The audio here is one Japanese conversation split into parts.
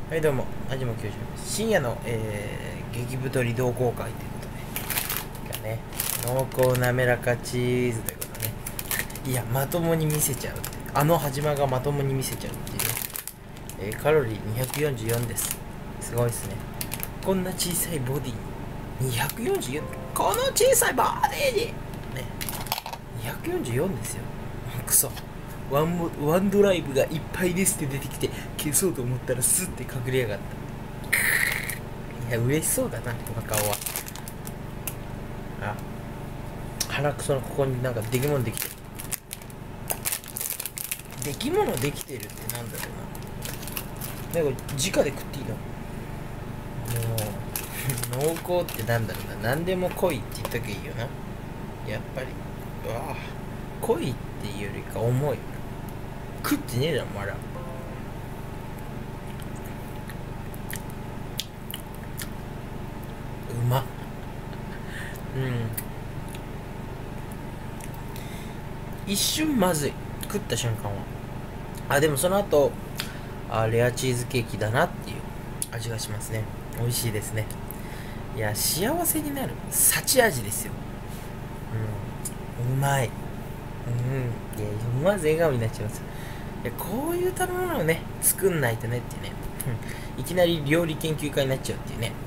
はいどうも、アジマ教授です。深夜の、激太り同好会ということで、濃厚なめらかチーズということでね、いや、まともに見せちゃうっていう、あのはじまがまともに見せちゃうっていうね、カロリー244です。すごいですね。こんな小さいボディに244、この小さいボディにね、244ですよ。クソ。ワンドライブがいっぱいですって出てきて消そうと思ったらスッて隠れやがった。いや嬉しそうだなこの顔は。あ、腹くそのここになんか出来物できてる。出来物できてるってなんだろうな。なんか直で食っていいの？もう濃厚ってなんだろうな。何でも濃いって言っときゃいいよな。やっぱりうわ濃いっていうよりか重い。食ってねえじゃんまだ。うまっ。一瞬まずい、食った瞬間は。でもその後レアチーズケーキだなっていう味がしますね。美味しいですね。いや幸せになる幸味ですよ。うまい。いや思わず笑顔になっちゃいます。いやこういう食べ物をね作んないとねってね、いきなり料理研究家になっちゃうっていうね。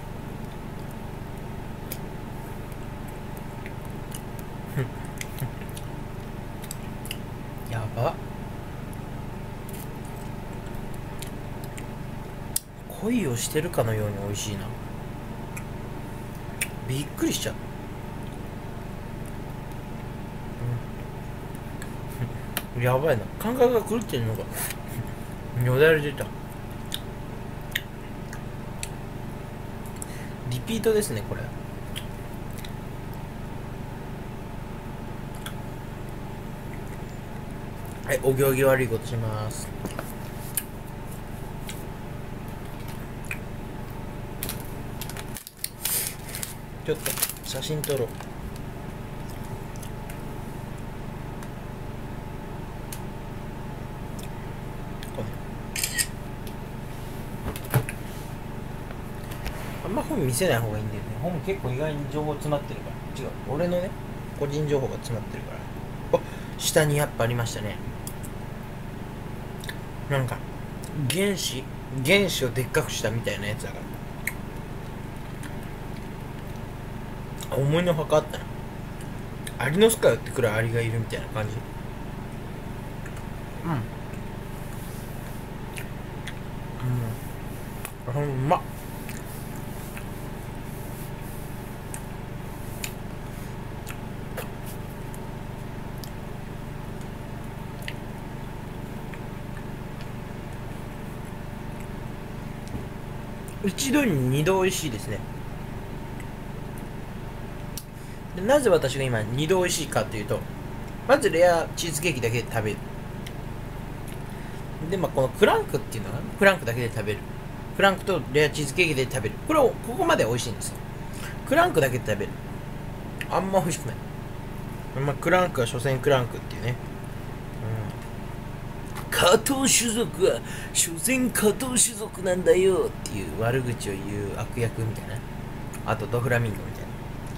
やば。恋をしてるかのように美味しいな。びっくりしちゃう。やばいな、感覚が狂ってるのか。よだれ出た。リピートですねこれ。はい、お行儀悪いことします。ちょっと写真撮ろう。あんま本見せない方がいいんだよね。本結構意外に情報詰まってるから。違う、俺のね個人情報が詰まってるから。下にやっぱありましたね。なんか原子をでっかくしたみたいなやつだから。思いのほかあったな。アリの巣かよってくらいアリがいるみたいな感じ。うまっ。一度に二度美味しいですね。でなぜ私が今二度美味しいかというと、まずレアチーズケーキだけで食べる。でこのクランクっていうのはクランクだけで食べる。クランクとレアチーズケーキで食べる。これをここまで美味しいんですよ。クランクだけで食べる。あんま美味しくない。クランクは所詮クランクっていうね。加藤種族は所詮加藤種族なんだよっていう悪口を言う悪役みたいな。あとドフラミンゴみたい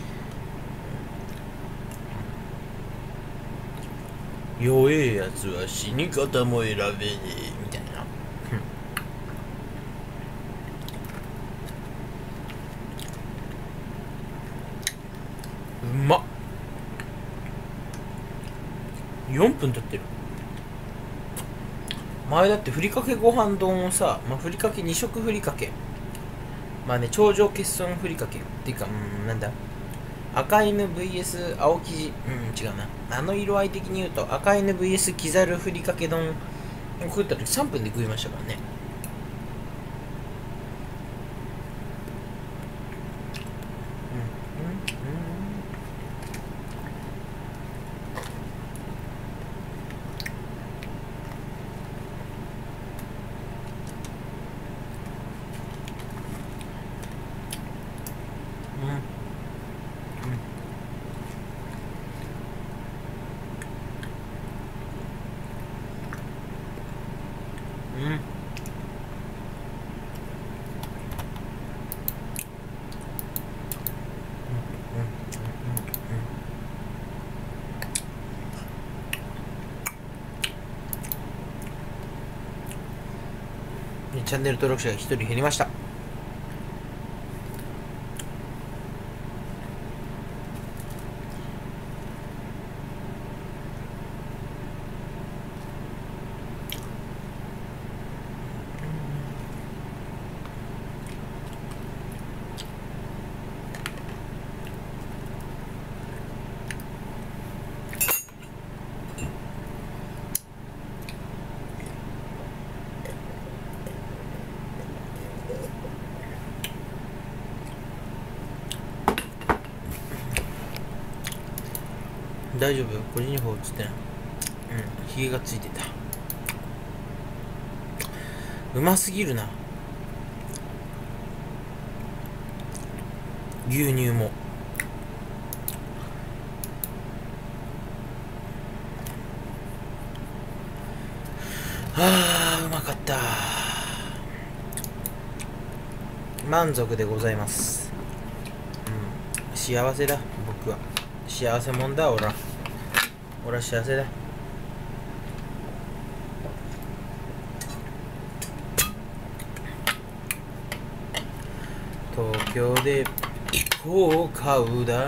な。弱えやつは死に方も選べねえみたいな。うまっ。4分経ってる。前だってふりかけご飯丼をさ、ふりかけ2色ふりかけ、頂上欠損ふりかけっていうか、なんだ、赤犬 VS 青生地、違うな、あの色合い的に言うと赤犬 VS キザルふりかけ丼食った時3分で食いましたからね。 チャンネル登録者が1人減りました。大丈夫よ、これにほうつってない。ひげがついてた。うますぎるな。牛乳もうまかった。満足でございます。幸せだ、僕は。幸せもんだ、俺は幸せだ。東京でこう買うだ。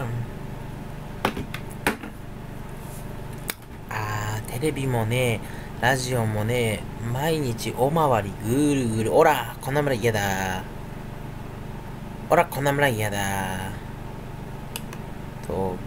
テレビもね、ラジオもね、毎日おまわりぐるぐる。おらこんな村嫌だ。おらこんな村嫌だ。東京、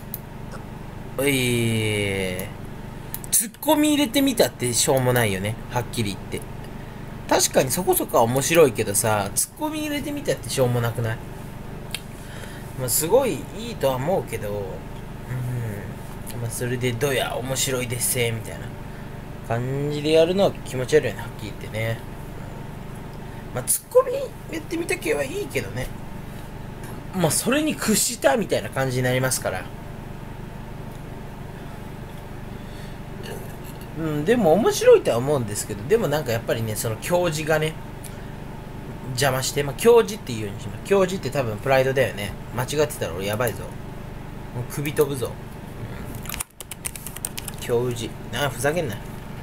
ツッコミ入れてみたってしょうもないよね、はっきり言って。確かにそこそこは面白いけどさ、ツッコミ入れてみたってしょうもなくない？すごいいいとは思うけど、それでどや面白いですせみたいな感じでやるのは気持ち悪いよね、はっきり言ってね。ツッコミやってみた系はいいけどね、それに屈したみたいな感じになりますから。でも面白いとは思うんですけど、でもなんかやっぱりね、その教授がね邪魔して、教授っていうようにします。教授って多分プライドだよね。間違ってたら俺やばいぞ、もう首飛ぶぞ。教授ふざけんな。もう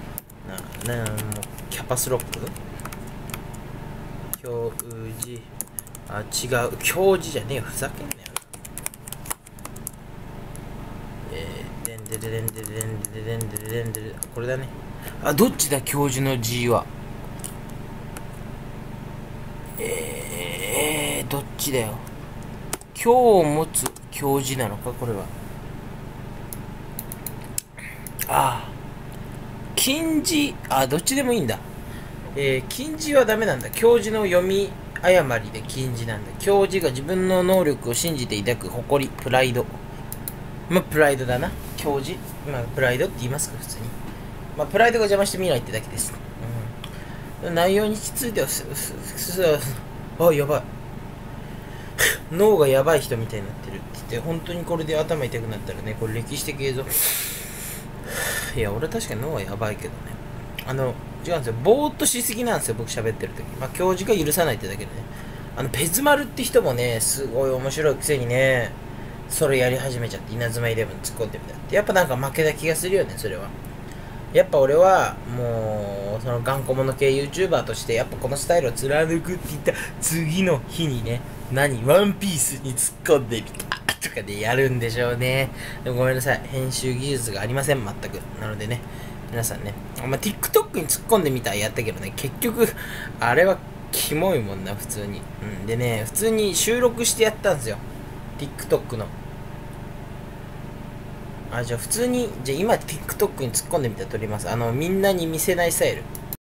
キャパスロック。教授、違う、教授じゃねえよ、ふざけんなよ。これだね。どっちだ教授の G は。どっちだよ。今日を持つ教授なのか、これは。禁字、どっちでもいいんだ。禁字はダメなんだ。教授の読み誤りで禁字なんだ。教授が自分の能力を信じて抱く誇り、プライド。プライドだな。教授。プライドって言いますか、普通に。プライドが邪魔してみないってだけです。内容については、やばい。脳がやばい人みたいになってるって言って、本当にこれで頭痛くなったらね、これ歴史的映像。いや、俺確かに脳はやばいけどね。違うんですよ。ぼーっとしすぎなんですよ、僕喋ってる時。教授が許さないってだけでね。ペズマルって人もね、すごい面白いくせにね、それやり始めちゃって、稲妻イレブン突っ込んでみたって。やっぱなんか負けた気がするよね、それは。やっぱ俺は、もう、その頑固者系 YouTuber として、やっぱこのスタイルを貫くって言った次の日にね、ワンピースに突っ込んでみたとかでやるんでしょうね。でもごめんなさい。編集技術がありません、全く。なのでね、皆さんね、TikTok に突っ込んでみたらやったけどね、結局、あれはキモいもんな、普通に。でね、普通に収録してやったんですよ。TikTok の。じゃあ普通に、今 TikTok に突っ込んでみたら撮ります。みんなに見せないスタイル。